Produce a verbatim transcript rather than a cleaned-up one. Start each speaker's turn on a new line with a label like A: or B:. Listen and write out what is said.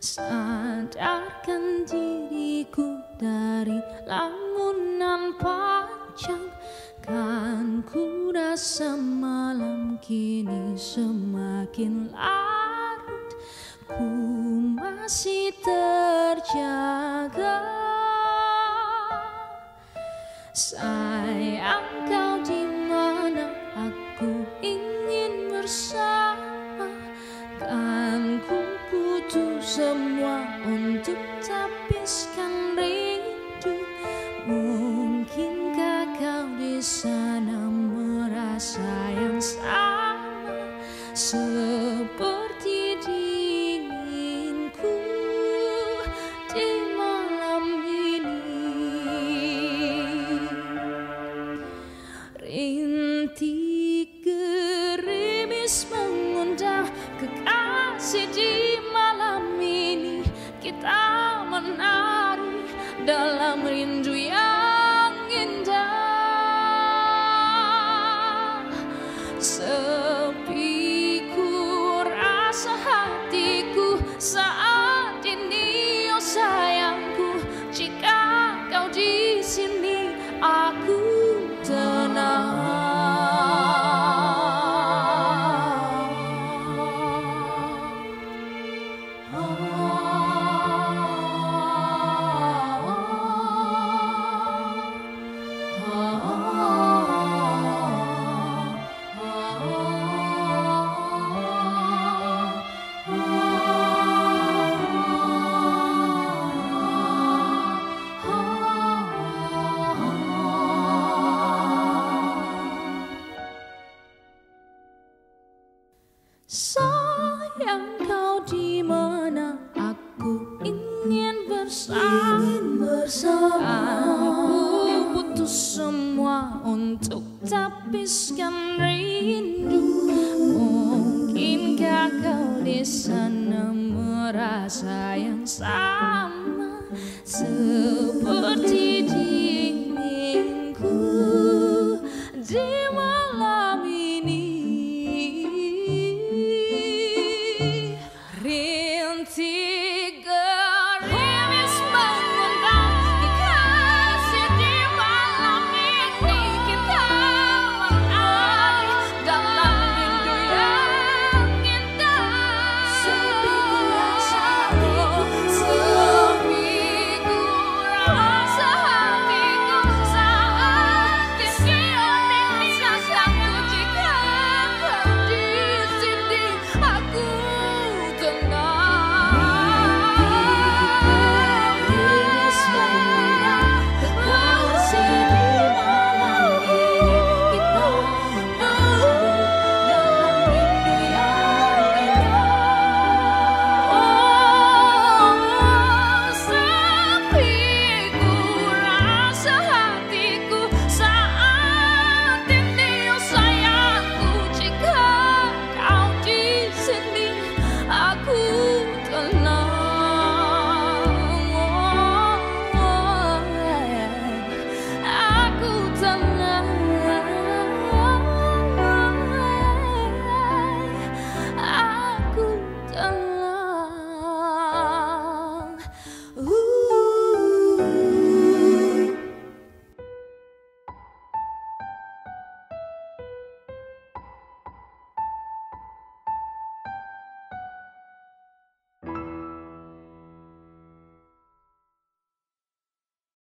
A: sadarkan diriku dari lamunan panjang. Kan ku rasa malam kini semakin larut, ku masih terjaga. Sayang, kau di mana? Aku ingin bersama. Kan ku butuh semua untuk tapiskan rindu. Mungkinkah kau di sana merasa yang sama seperti dinginku di malam ini? Rintik gerimis mengundang kekasih di malam ini. Kita menari dalam rindu yang indah. Sepi ku rasa hatiku saat ini, oh sayangku. Jika kau di sini, aku tenang. Sayang, kau di mana? Aku ingin bersama. Aku butuh semua untuk tapiskan rindu. Mungkinkah kau di sana merasa yang sama seperti dia?